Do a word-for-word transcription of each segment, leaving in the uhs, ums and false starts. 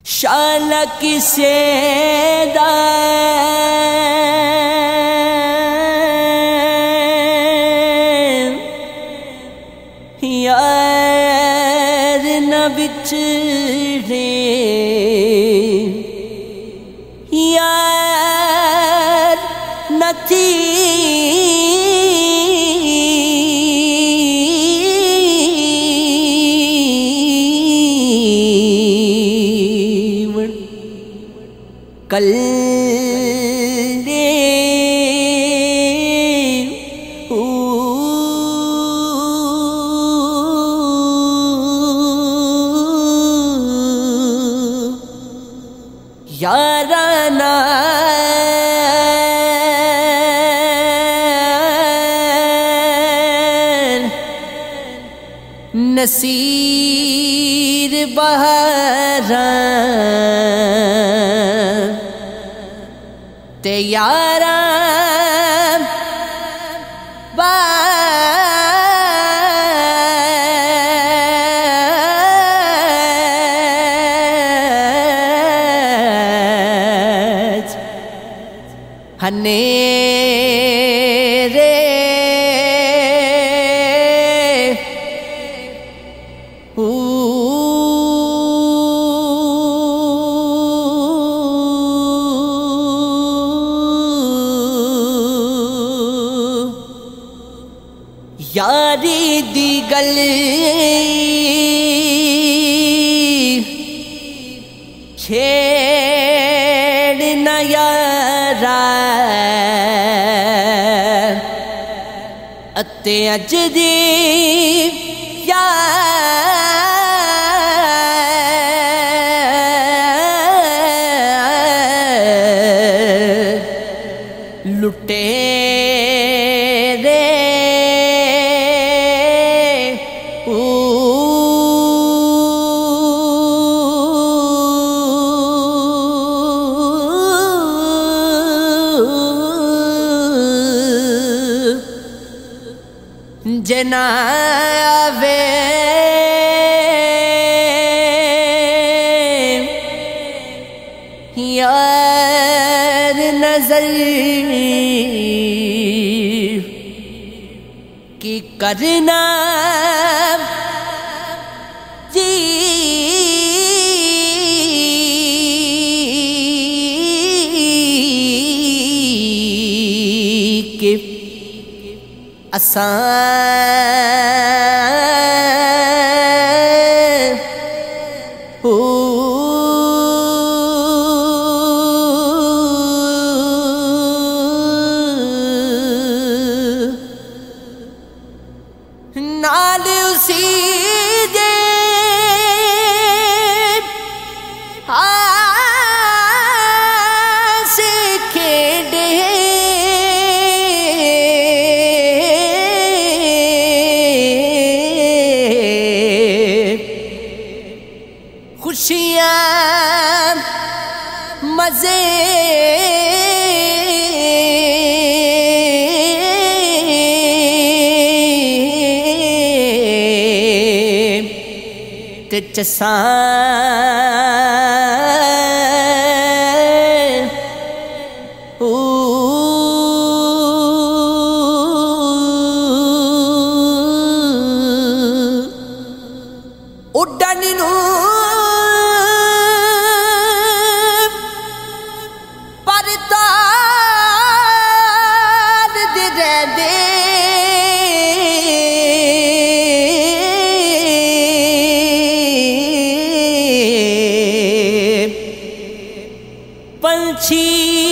شان کسے دا یار نہ بچھڑے یار نہ تھی کل یارانا نصیر بہاران تے یاراں باج ہنیرے یاری دی گل چھیڑنا یارا اتے اج دی یار لٹے جناوے یار نظر کی کرنا جی کہ آسان ہو نال اسی دے آس کھیڑے خوشیاں مزے تے چسان اڈن نو پنچھی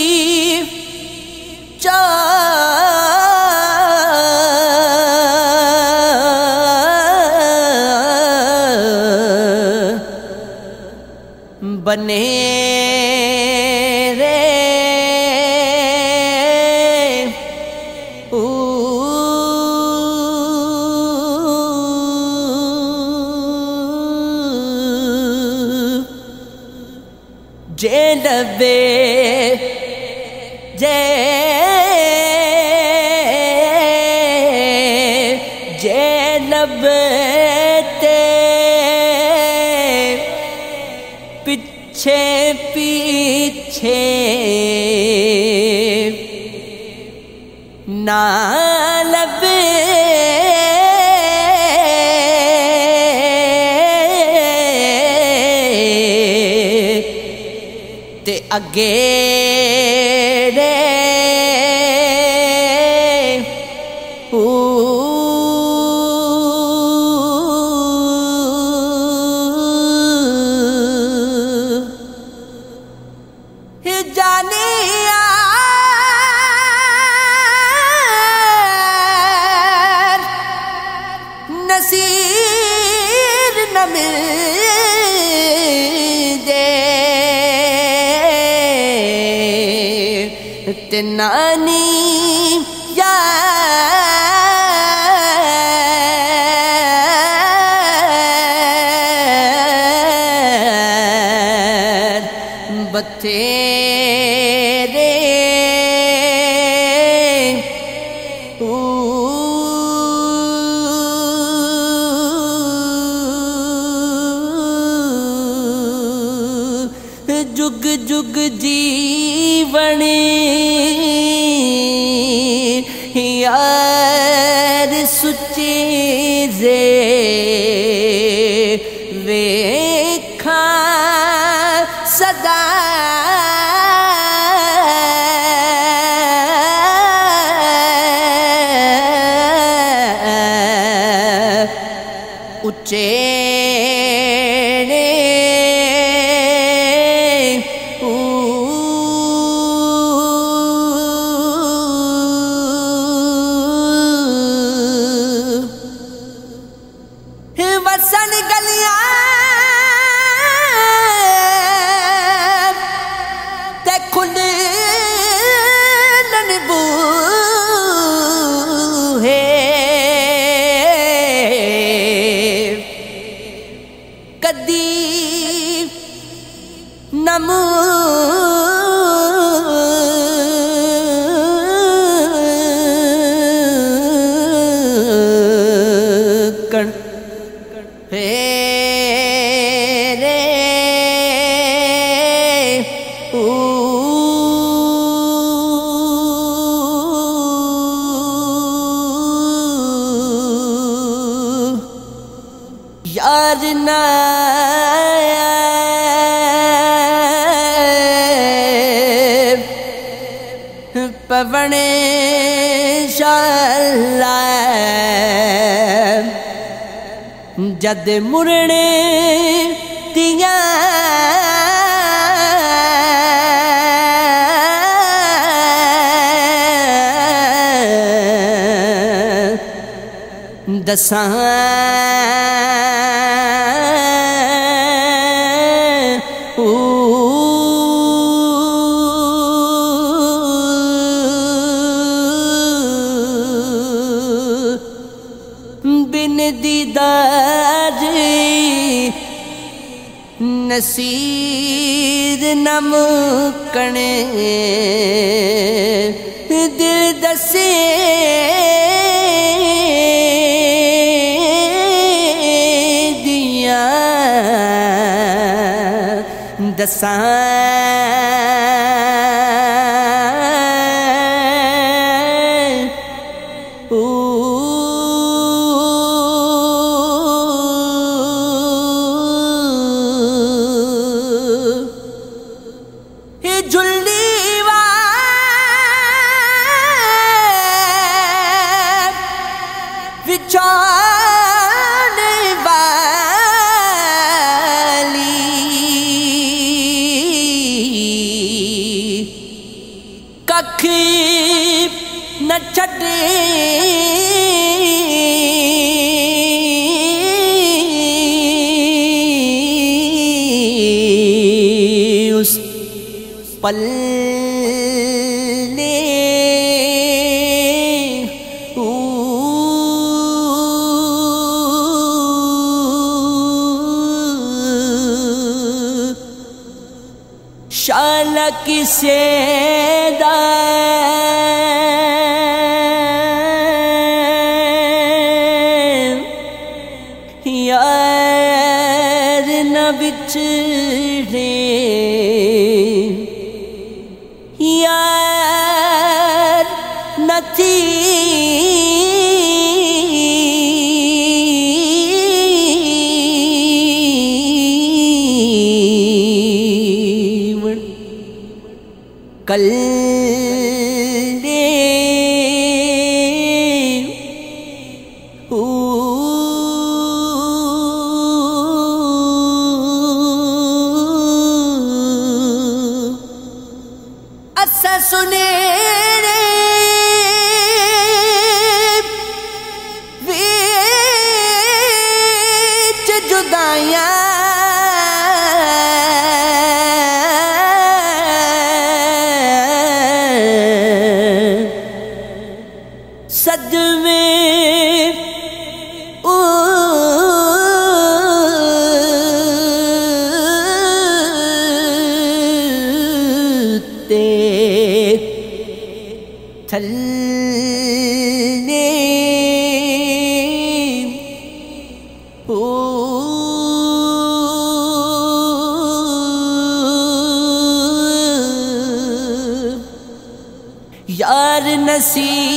بنے رے جے لبے جے جے لبے تے پچ پیچھے پیچھے نہ لبے تے اگے رے نصیر نہ مل دے تے نانی یار بتھیرے جگ جگ جیونی یار سچی رے ویکھا صدا اچے وسن گلیاں تے کھلن بوہے کدی نمو کن رے یار نہ پونے شالا جد مرنے دیاں دساں بن دیدار نصیر نمکنے دل دسے دیاں دساں چانے والی ککھ نہ چھڈے اس پلے شالا کسے دا یار نہ بچھڑے سنیرے ویچ جدائیاں صدمے تھلنے یار نصیب